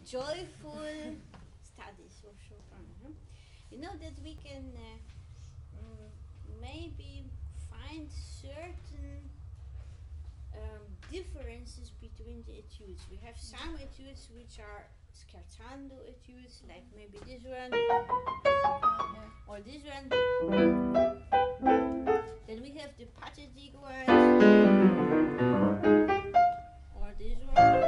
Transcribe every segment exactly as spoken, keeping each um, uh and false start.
joyful studies of Chopin. Huh? You know that we can uh, mm, maybe find certain um, differences between the etudes. We have some etudes which are scherzando etudes, like maybe this one or this one. Then we have the pathetic ones, or this one.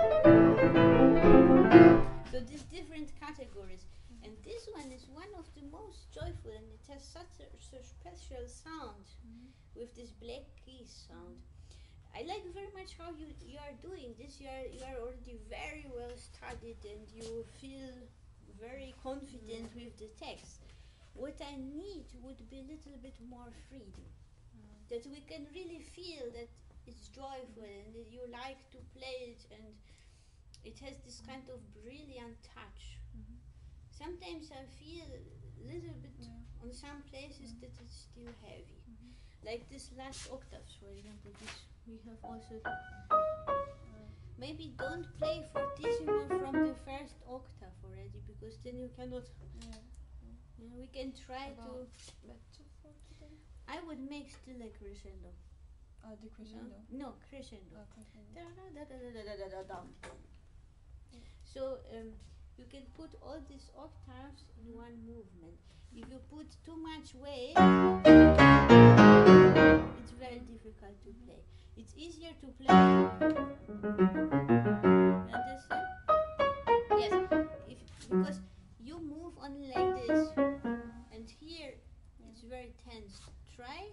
So these different categories. And this one is one of the most joyful, and it has such a, such a special sound mm-hmm. with this black keys sound. I like very much how you, you are doing this. You are, you are already very well studied and you feel very confident mm-hmm. with the text. What I need would be a little bit more freedom. Mm-hmm. That we can really feel that it's joyful mm-hmm. and that you like to play it, and it has this kind of brilliant touch. Mm-hmm. Sometimes I feel a little bit yeah. on some places mm-hmm. that it's still heavy. Mm-hmm. Like this last octaves, for example, this we have also. Uh, maybe don't play fortissimo from the first octave already, because then you cannot. Yeah. You know, we can try About to. I would make still a crescendo. Oh, the crescendo? No, no crescendo. Oh, crescendo. Da, da, da, da, da, da, da, da, da. So um, you can put all these octaves in one movement. If you put too much weight, it's very difficult to play. It's easier to play. Understand? Yes. If because you move only like this, and here it's very tense. Try.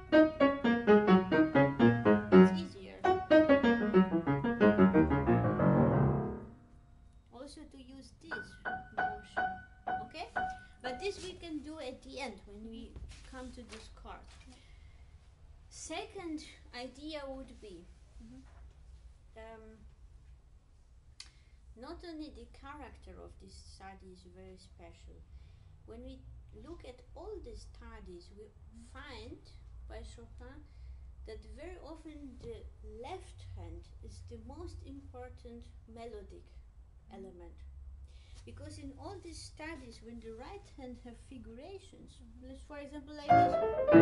It's easier. Also to use this motion, okay? But this we can do at the end when we come to this chord. Second idea would be mm-hmm. um, not only the character of this study is very special. When we look at all the studies, we find by Chopin that very often the left hand is the most important melodic element, because in all these studies, when the right hand have figurations, mm-hmm. let's for example like this,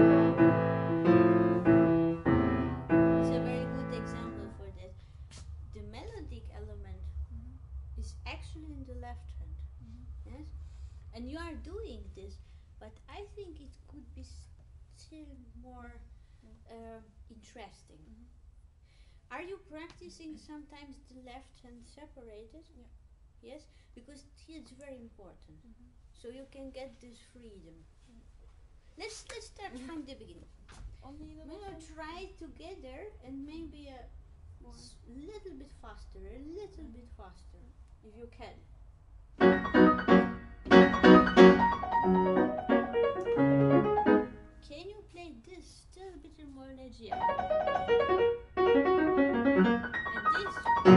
it's a very good example for that. The melodic element mm-hmm. is actually in the left hand, mm-hmm. yes, and you are doing this, but I think it could be still more uh, interesting. Mm-hmm. Are you practicing sometimes the left hand separated? Yeah. Yes, because here it's very important. Mm-hmm. So you can get this freedom. Mm. Let's let's start mm-hmm. from the beginning. Only the maybe try together and maybe a s- little bit faster, a little mm-hmm. bit faster, if you can. Can you play this still a bit more leggero? And this.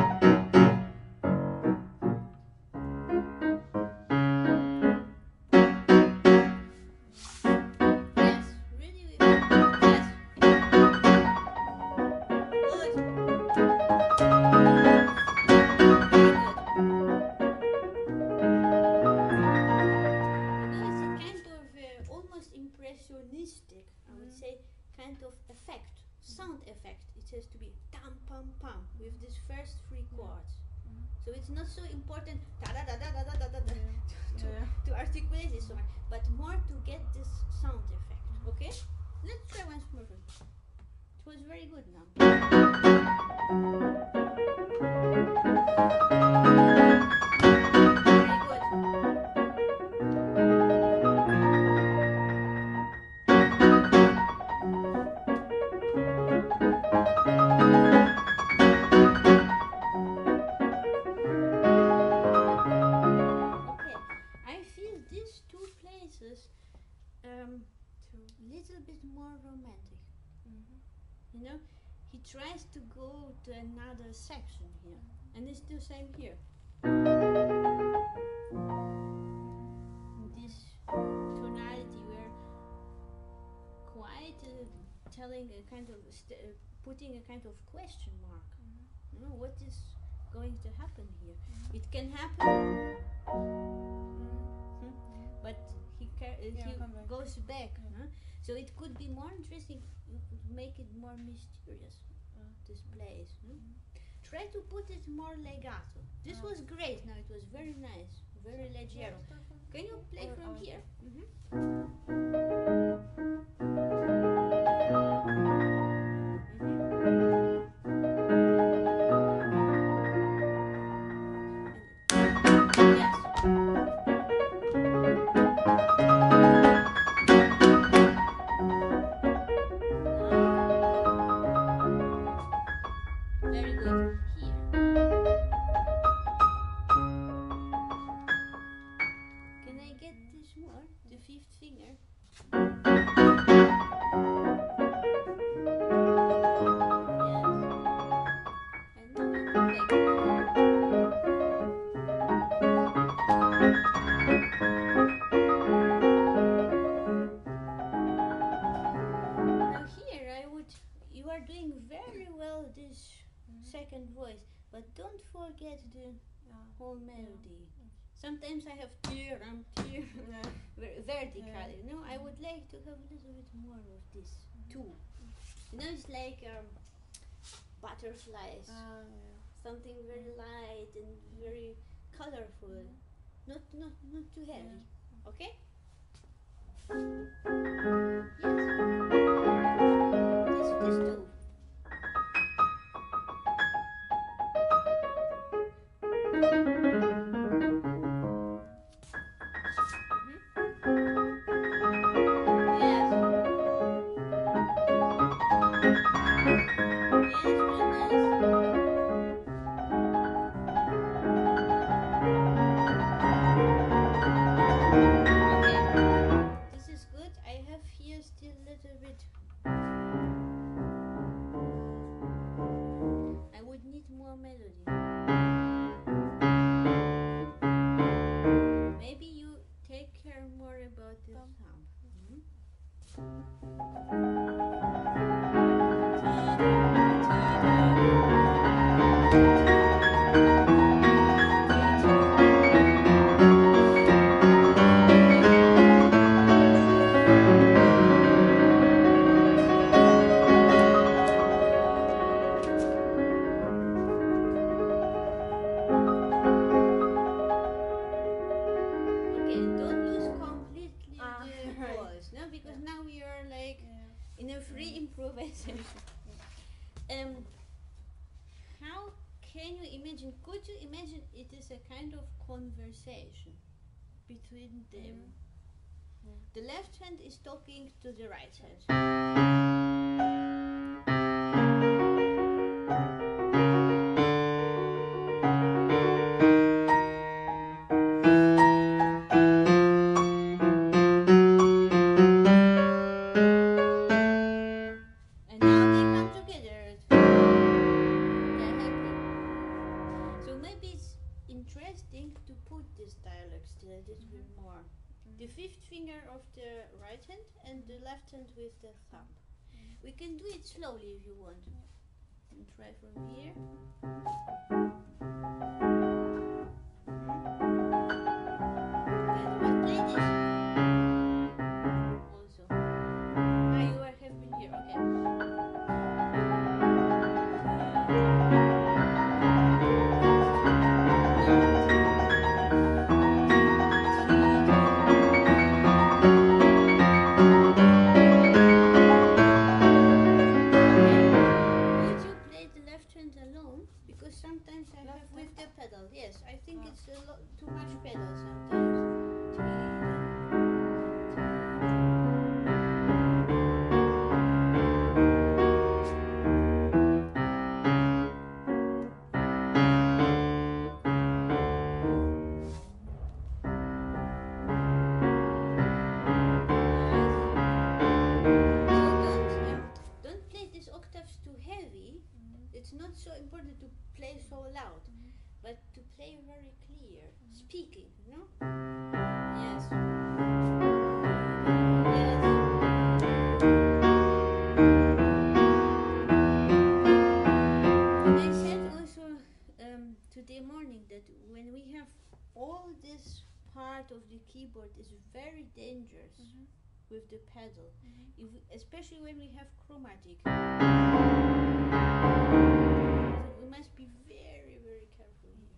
Impressionistic, I would say, kind of effect, sound effect. It has to be tam pam pam with these first three chords. Mm-hmm. So it's not so important da da da da da da da da to, yeah. to articulate this so much, but more to get this sound effect. Okay? Let's try once more. It was very good now. Tries to go to another section here, mm-hmm. and it's the same here. This tonality, we're quite uh, telling a kind of st- uh, putting a kind of question mark. Mm-hmm. You know, what is going to happen here. It can happen, hmm, but he ca- uh, Yeah, he come back. goes back. Yeah. Huh? So it could be more interesting. You could make it more mysterious. Uh, This place. Hmm? Try to put it more legato. This Ah. was great. Now it was very nice, very leggero. Can you play Or- from or- here? Mhm. Very good. Here. Can I get this more? The fifth finger. Yes. And now we go back. Now here I would, you are doing very well this second voice, but don't forget the whole melody. Sometimes I have tear, I'm tear, ver- vertical, Yeah. you know. I would like to have a little bit more of this too. You know, it's like um, butterflies, Ah, something very light and very colorful, not not not too heavy. Okay? Yes. This this too. Yes. Yes, very nice. Okay, this is good. I have here still a little bit. I would need more melody. Maybe you take care more about the thumb. Mhm. Okay, don't lose completely Ah, the right. voice, no? Because Yeah. now we are like Yeah. in a free improvisation. um, how can you imagine? Could you imagine it is a kind of conversation between them? Yeah. The left hand is talking to the right hand. And now they come together. They're happy. So maybe it's interesting to put this dialogue still a little bit more. The fifth finger of the right hand and the left hand with the thumb. We can do it slowly if you want. And try from here. Then we'll play this. Also. Ah, you are have been here. Okay. Would you play the left hand alone? Because sometimes I have Left with the pedal. Yes, I think Ah. it's a lot too much pedal sometimes. So don't um, don't play these octaves too heavy. It's not so important to play so loud, but to play very clear, speaking, you know? Yes. Yes. And I said also, um, all this part of the keyboard is very dangerous Mhm. with the pedal, Mhm. if we, especially when we have chromatic. We must be very, very careful here.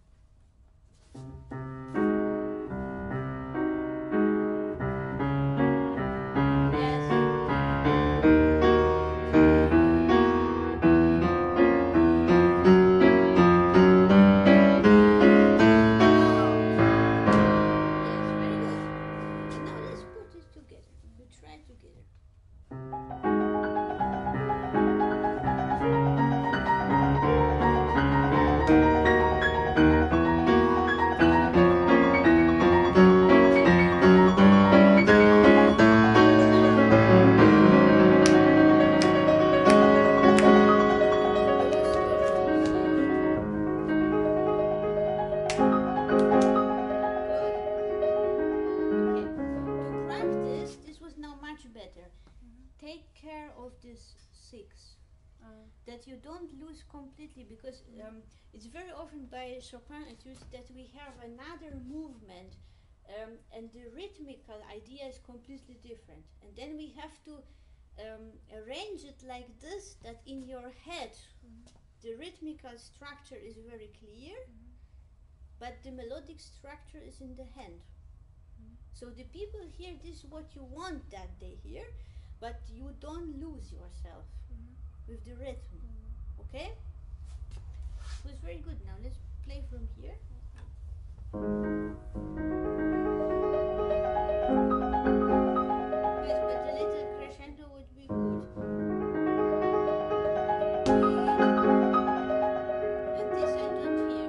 That you don't lose completely, because um, it's very often by Chopin etudes that we have another movement um, and the rhythmical idea is completely different, and then we have to um, arrange it like this, that in your head mm-hmm. the rhythmical structure is very clear, mm-hmm. but the melodic structure is in the hand. Mm-hmm. So the people hear this what you want that they hear, but you don't lose yourself mm-hmm. with the rhythm. Mm-hmm. Okay? It was very good. Now let's play from here. Yes, but a little crescendo would be good. And this I don't hear.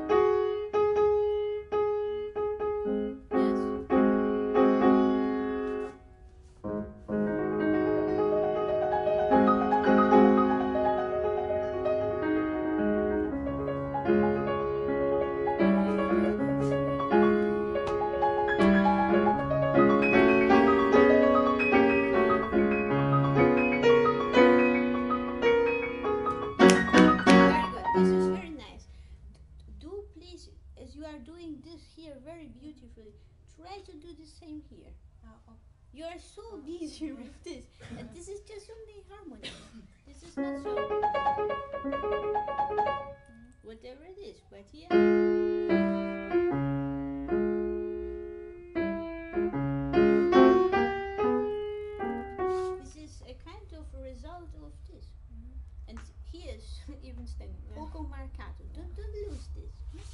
Try to do the same here. Uh, oh. You are so oh. busy with this, and this is just only harmony. This is not so. Whatever it is, but here. This is a kind of a result of this, mm-hmm. and here's even standing. Yeah. Poco marcato. Don't don't lose this.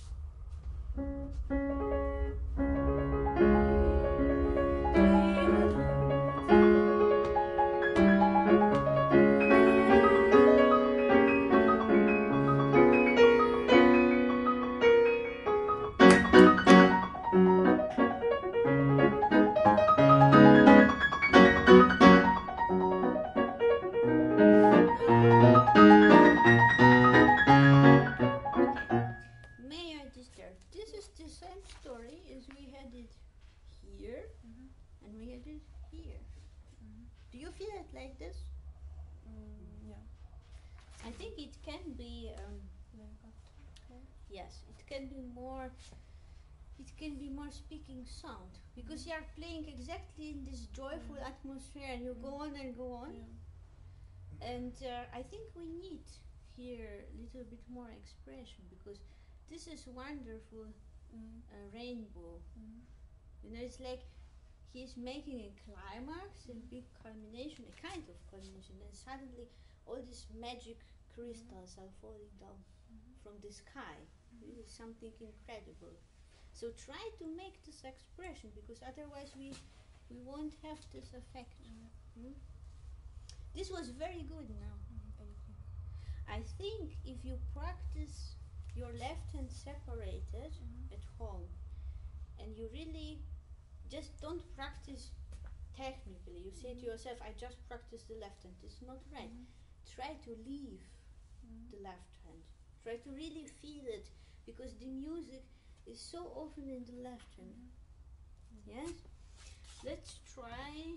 Speaking sound, because you are playing exactly in this joyful yeah. atmosphere, and you go on and go on, yeah. and uh, I think we need here a little bit more expression, because this is wonderful mm. uh, rainbow. Mm. You know, it's like he's making a climax, mm. a big culmination, a kind of culmination, and suddenly all these magic crystals mm. are falling down mm. from the sky. Mm. This is something incredible. So try to make this expression, because otherwise we we won't have this effect. Mm. Mm? This was very good now. Mm, thank you. I think if you practice your left hand separated mm. at home, and you really just don't practice technically, you say mm. to yourself, I just practice the left hand. It's not right. Mm. Try to leave mm. the left hand. Try to really feel it, because the music is so often in the left hand. Mm-hmm. Yes? Let's try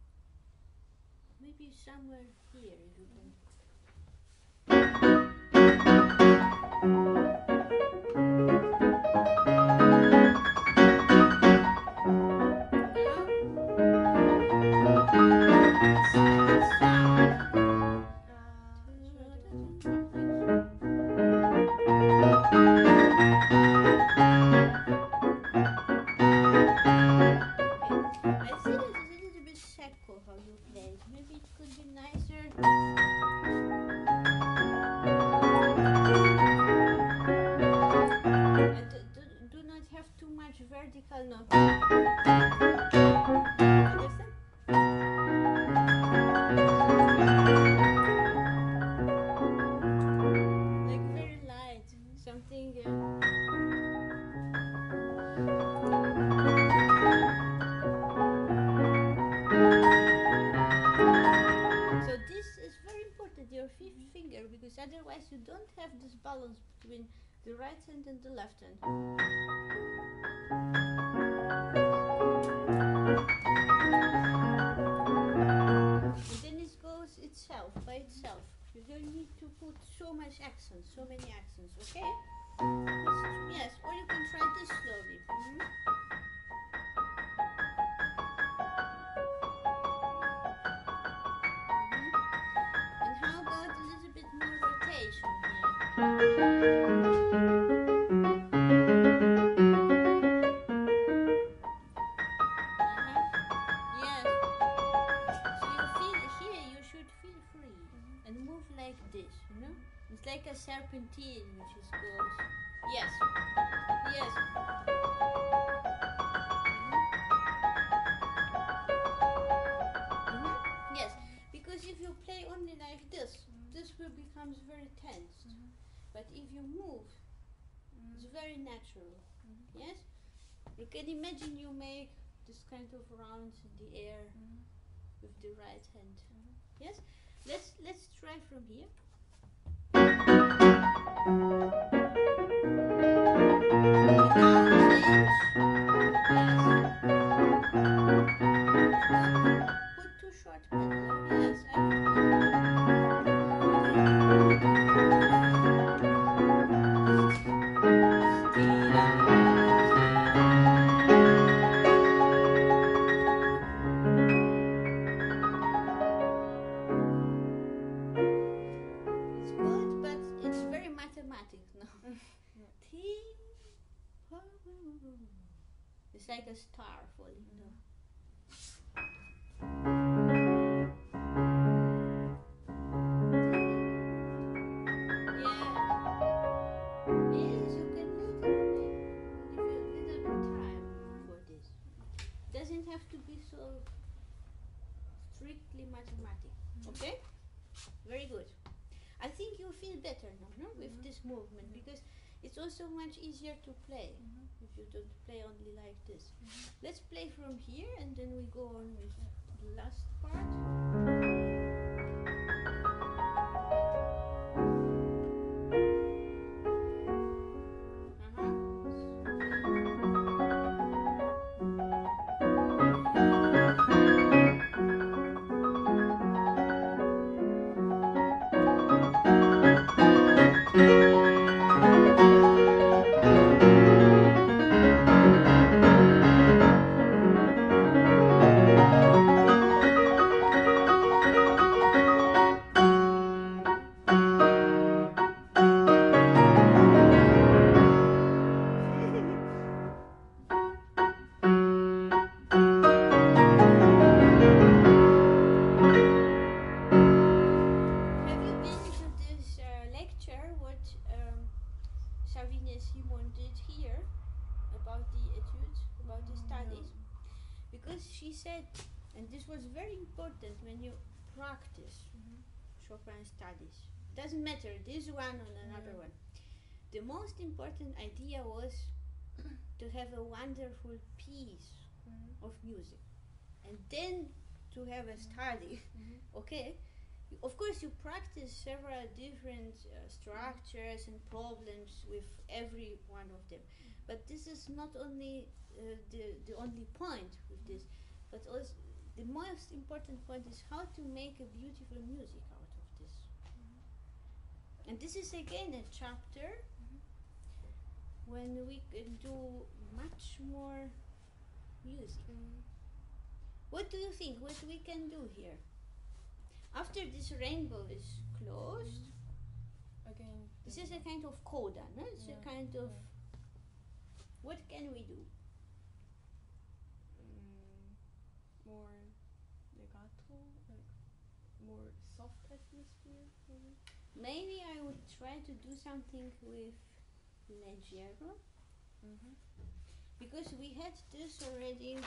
maybe somewhere here if you can. don't have too much vertical note. Understand? Like very light, something. Uh, so this is very important, your fifth finger, because otherwise you don't have this balance between the right hand and the left hand. And then it goes itself, by itself. You don't need to put so much accents, so many accents, okay? Let's, yes, or you can try this slowly. Mhm. Mhm. And how about a little bit more rotation here? Uh-huh. Yes. So you feel here, you should feel free and move like this, you know? It's like a serpentine which is goes. Yes. Yes. Mhm. Mhm. Yes. Because if you play only like this, this will becomes very tensed. But if you move, it's very natural. Yes? You can imagine you make this kind of rounds in the air with the right hand. Yes? Let's let's try from here. Now change. Yes. Put two short pedals. Yes, I It's good, but it's very mathematics now. It's like a star falling down. Yeah. Yes, you can little bit give you a little bit time for this. Doesn't have to be so strictly mathematic. Okay? Very good. I think you feel better now, no? With this movement, because it's also much easier to play if you don't play only like this. Let's play from here and then we go on with the last part. Have you been to this uh, lecture what um, Savine Simon did here about the etudes, about the studies? Because she said, and this was very important when you practice Chopin studies. Doesn't matter this one or another one. The most important idea was to have a wonderful piece of music, and then to have a study. Okay. Of course, you practice several different uh, structures and problems with every one of them, but this is not only uh, the the only point with this, but also the most important point is how to make a beautiful music out of this. And this is again a chapter when we can do much more music. What do you think? What we can do here? After this rainbow is closed, Again. this is a kind of coda, no? It's Yeah, a kind of. yeah. What can we do? Mm, more legato, like more soft atmosphere, maybe. Maybe I would try to do something with leggero. Mhm. Because we had this already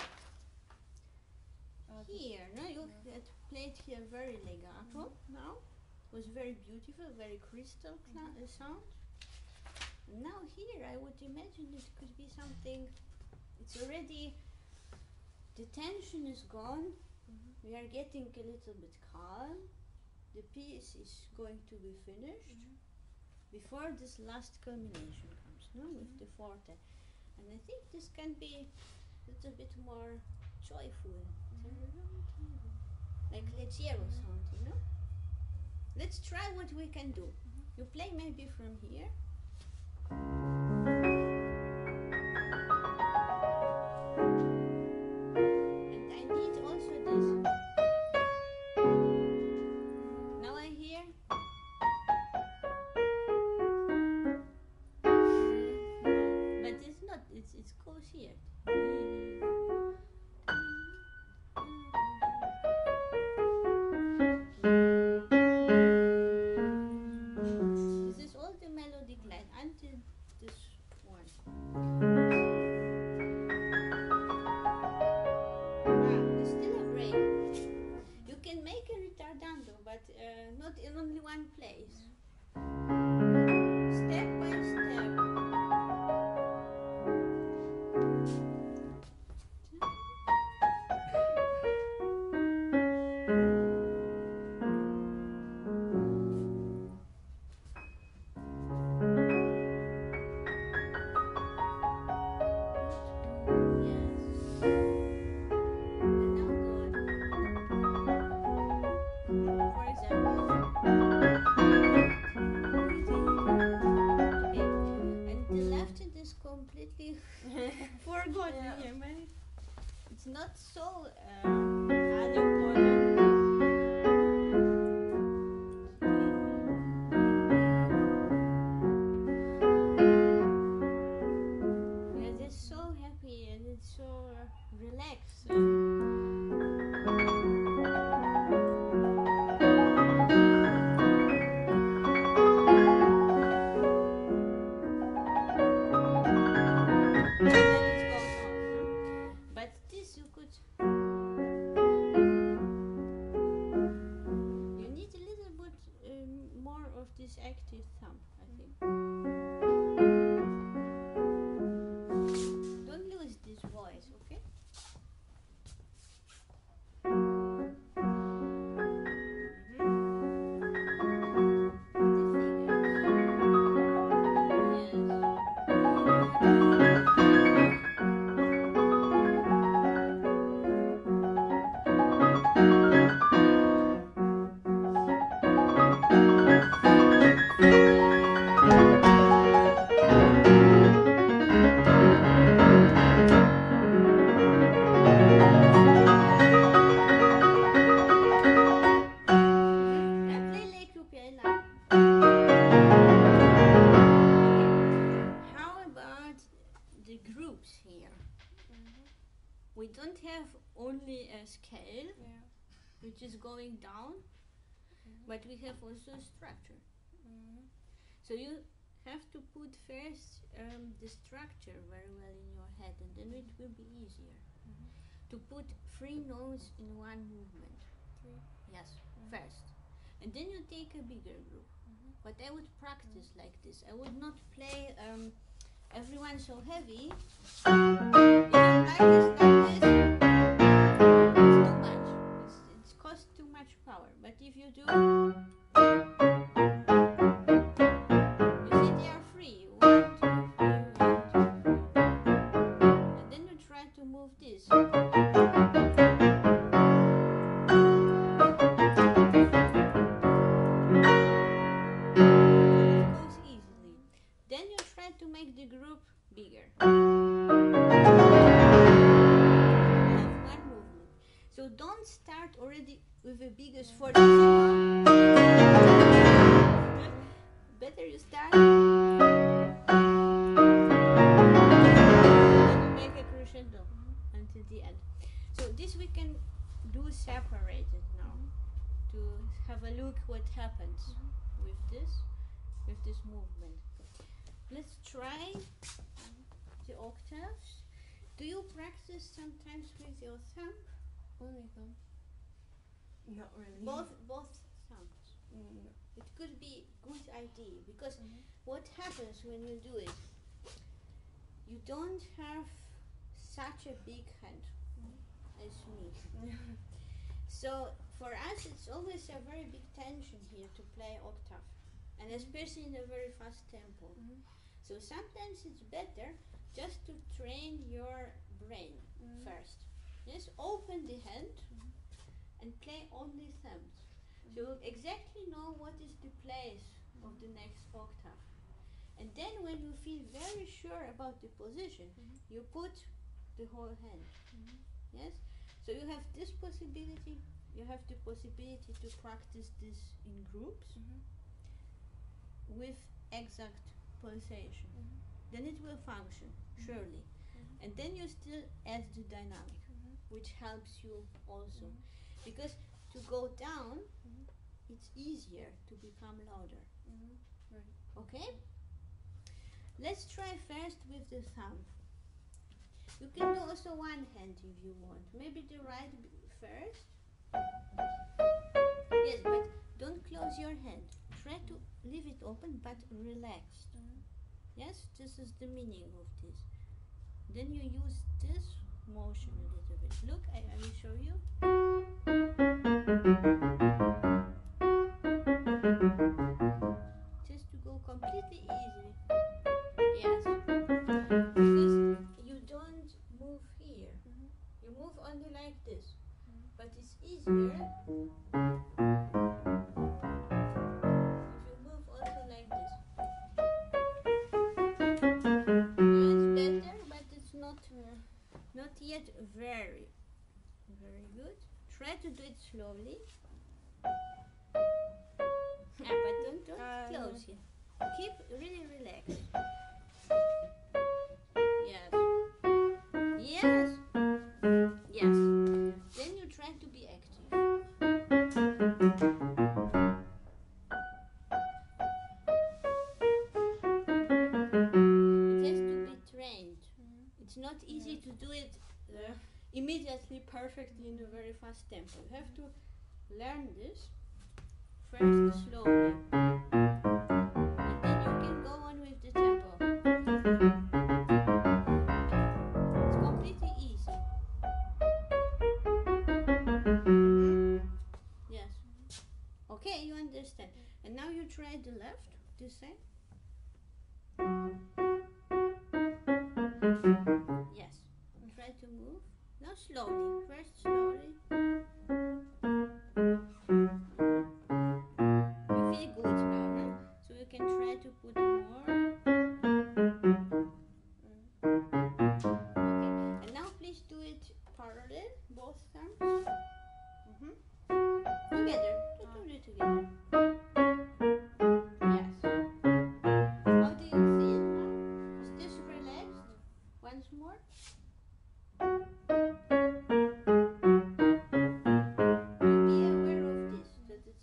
Uh, this- here. No, you yeah. had played here very legato. Now was very beautiful, very crystal cla- uh, sound. Now here, I would imagine it could be something. It's already the tension is gone. Mhm. We are getting a little bit calm. The piece is going to be finished Mhm. before this last culmination comes, no, with Mhm. the forte. And I think this can be a little bit more joyful, like leggero sound, you know. Let's try what we can do. You play maybe from here. And I need also this. Now I hear. But it's not, it's, it goes here. This is all the melodic line until this one. Ah, it's still a break. You can make a ritardando, but uh, not in only one place. Step by step. Yes. And now good. For example. Okay. And the left hand is completely forgotten Yeah. here, man. It's not so uh, unimportant. Yeah, they're so happy and it's so uh, relaxed. And then it goes on, huh? But this you could. You need a little bit um, more of this active thumb, I think. Don't lose this voice, okay? I play like ukulele. How about the groups here? Mhm. We don't have only a scale, Yeah. which is going down, Mhm. but we have also a structure. Mhm. So you have to put first um, the structure very well in your head, and then it will be easier Mhm. to put three notes in one movement. Three. Yes, Mhm. first. And then you take a bigger group. Mhm. But I would practice like this. I would not play um, everyone so heavy. If you practice like this, it's too much. It's, it's cost too much power. But if you do, you see they are free. One, two, three, one, two, three. And then you try to move this. It goes easily. Then you try to make the group bigger. Have one movement. So don't start already with the biggest fortissimo. Better you start. Then you make a crescendo until the end. So this we can do separated now to have a look what happens with this with this movement. Let's try the octaves. Do you practice sometimes with your thumb? Only thumb. Not really. Both both thumbs. Mm, no. It could be good idea because Mhm. what happens when you do it? You don't have such a big hand Mhm. as me. So for us, it's always a very big tension here to play octave, and especially in a very fast tempo. Mhm. So sometimes it's better just to train your brain Mhm. first. Yes, open the hand Mhm. and play only thumbs. So you exactly know what is the place of the next octave. And then when you feel very sure about the position, Mhm. you put the whole hand. Mhm. Yes? So you have this possibility, you have the possibility to practice this in groups Mhm. with exact pulsation. Mhm. Then it will function, surely. Mhm. And then you still add the dynamic, Mhm. which helps you also. Mhm. Because to go down, Mhm. it's easier to become louder. Mhm. Right. Okay? Let's try first with the thumb. You can do also one hand if you want. Maybe the right b- first. Yes, but don't close your hand. Try to leave it open but relaxed. Mhm. Yes, this is the meaning of this. Then you use this motion a little bit. Look, I, I will show you. Just to go completely easy. Yes. Because you don't move here. Mhm. You move only like this. Mhm. But it's easier if you move also like this. Yeah, it's better, but it's not Yeah. not yet very very good. Try to do it slowly. Yeah, but don't don't Uh, close here. Keep really relaxed. Yes. Yes. Yes. Then you try to be active. It has to be trained. Mhm. It's not easy Yeah. to do it uh, Yeah. immediately perfectly in a very fast tempo. You have to learn this first slowly. And then you can go on with the tempo. It's completely easy. Mhm. Yes. Okay, you understand. And now you try the left, this side. Yes. Try to move. Now slowly. First slowly. You feel good now, huh? So you can try to put more. Mhm. Okay. And now please do it parallel, both thumbs. Mhm. Together. Just do it together. Yes. How do you feel now? Is this relaxed? Once more. Be aware of this, that it's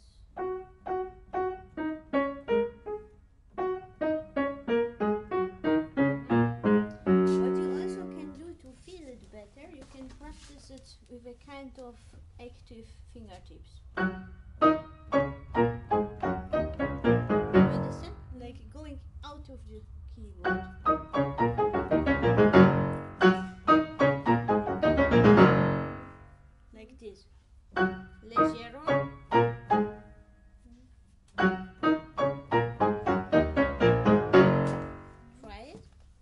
what you also can do to feel it better, you can practice it with a kind of active fingertips. You understand? Like going out of the keyboard. Like this. Leggero. Try it.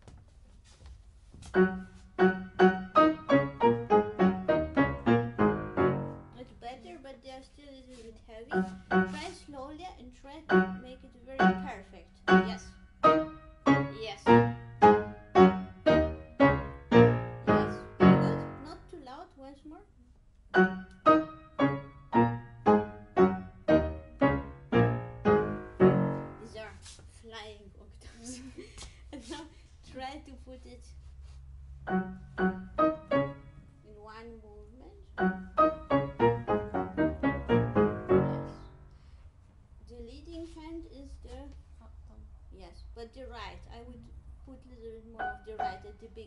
It's better, but they are still a little bit heavy. Try slowly and try to make it very perfect. Yes. Yes. Yes. Very good. Not too loud. Once more. These are flying octaves. And now try to put it in one movement. Yes. The leading hand is the Up thumb. yes, but the right. I would put a little bit more of the right at the beginning.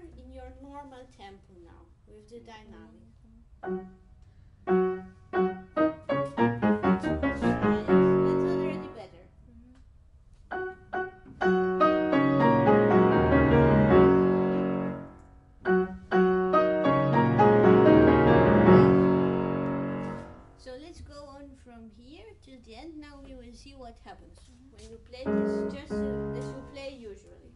in your normal tempo now with the dynamic. That's already better. So let's go on from here to the end. Now we will see what happens when you play this, just uh, as you play usually.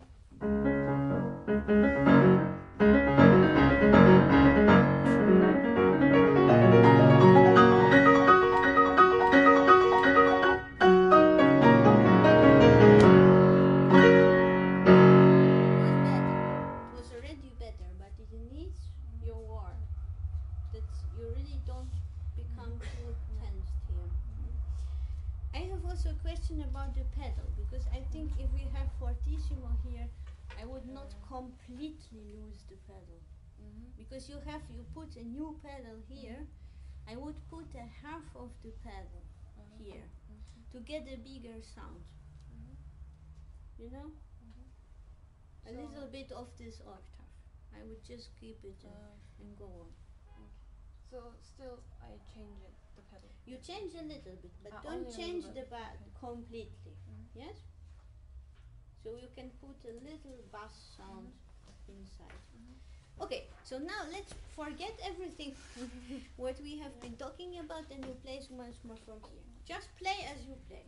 It was already better, but it needs your work. That you really don't become too tensed here. I have also a question about the pedal, because I think if we have fortissimo here, I would not completely lose the pedal. Because you have, you put a new pedal here, I would put a half of the pedal here to get a bigger sound. You know? A So little bit of this octave. I would just keep it uh, Uh, and go on. so still I change it, the pedal. You change a little bit, but Ah, don't only a change little the bit, bass okay. completely. Mhm. Yes? So you can put a little bass sound inside. Okay, so now let's forget everything what we have been talking about, and you play once more from here. Just play as you play.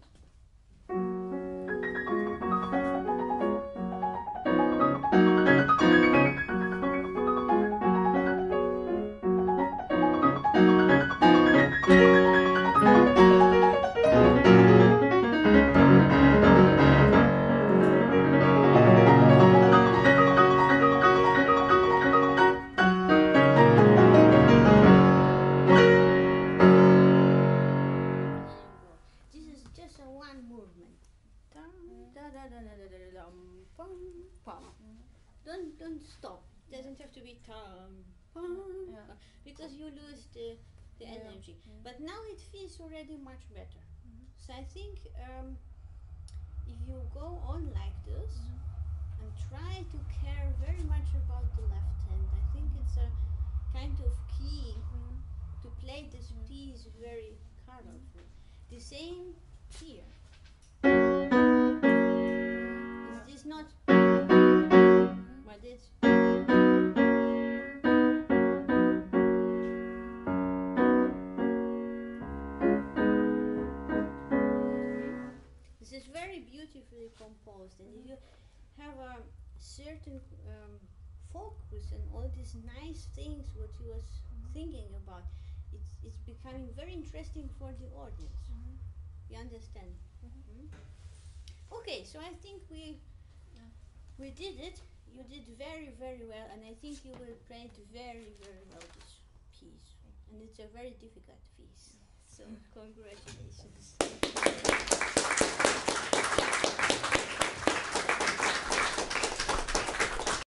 This is just a one movement. Dum, da, da, da, da, da, da, da, dum, pum, pum. Don't don't stop. It doesn't have to be tam, pum, Yeah. pum, because you lose the the Yeah. energy. Mm. But now it feels already much better. So I think um, if you go on like this and try to care very much about the left hand, I think it's a kind of key to play this piece very colorful. The same here. Is this not? But it's. This is very beautifully composed, and if you have a certain um, focus and all these nice things what you was thinking about, it's it's becoming very interesting for the audience. You understand? Mm? Okay, so I think we Yeah. we did it. You did very very well, and I think you will play it very very well this piece, and it's a very difficult piece. So congratulations.